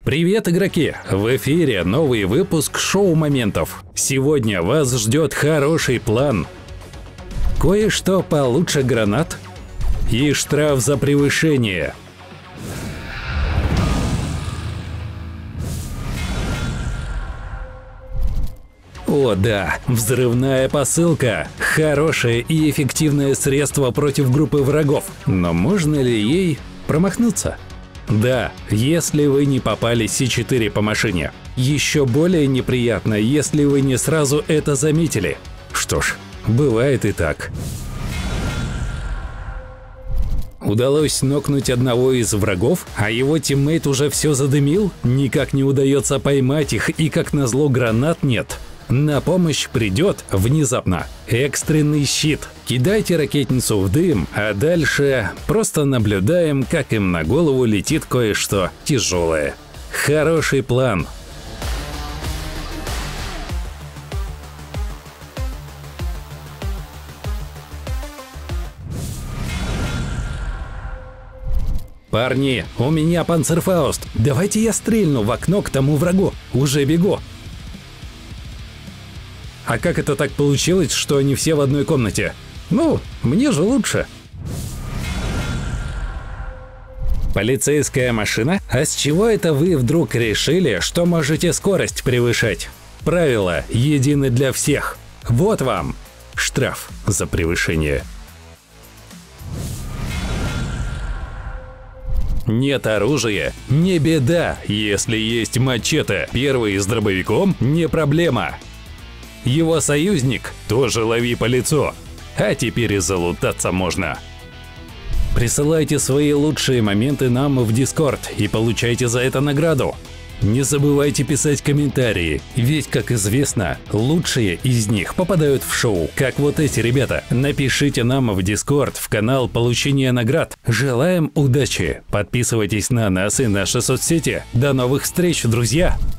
Привет, игроки! В эфире новый выпуск шоу моментов. Сегодня вас ждет хороший план. Кое-что получше гранат и штраф за превышение. О да, взрывная посылка. Хорошее и эффективное средство против группы врагов. Но можно ли ей промахнуться? Да, если вы не попали С4 по машине. Еще более неприятно, если вы не сразу это заметили. Что ж, бывает и так. Удалось нокнуть одного из врагов, а его тиммейт уже все задымил? Никак не удается поймать их, и как назло гранат нет. На помощь придет внезапно экстренный щит. Кидайте ракетницу в дым, а дальше просто наблюдаем, как им на голову летит кое-что тяжелое. Хороший план. Парни, у меня панцерфауст. Давайте я стрельну в окно к тому врагу. Уже бегу. А как это так получилось, что они все в одной комнате? Ну, мне же лучше. Полицейская машина? А с чего это вы вдруг решили, что можете скорость превышать? Правила едины для всех. Вот вам штраф за превышение. Нет оружия – не беда, если есть мачете. Первый с дробовиком – не проблема. Его союзник тоже лови по лицу. А теперь и залутаться можно. Присылайте свои лучшие моменты нам в Discord и получайте за это награду. Не забывайте писать комментарии, ведь, как известно, лучшие из них попадают в шоу, как вот эти ребята. Напишите нам в Discord, в канал получения наград. Желаем удачи! Подписывайтесь на нас и наши соцсети. До новых встреч, друзья!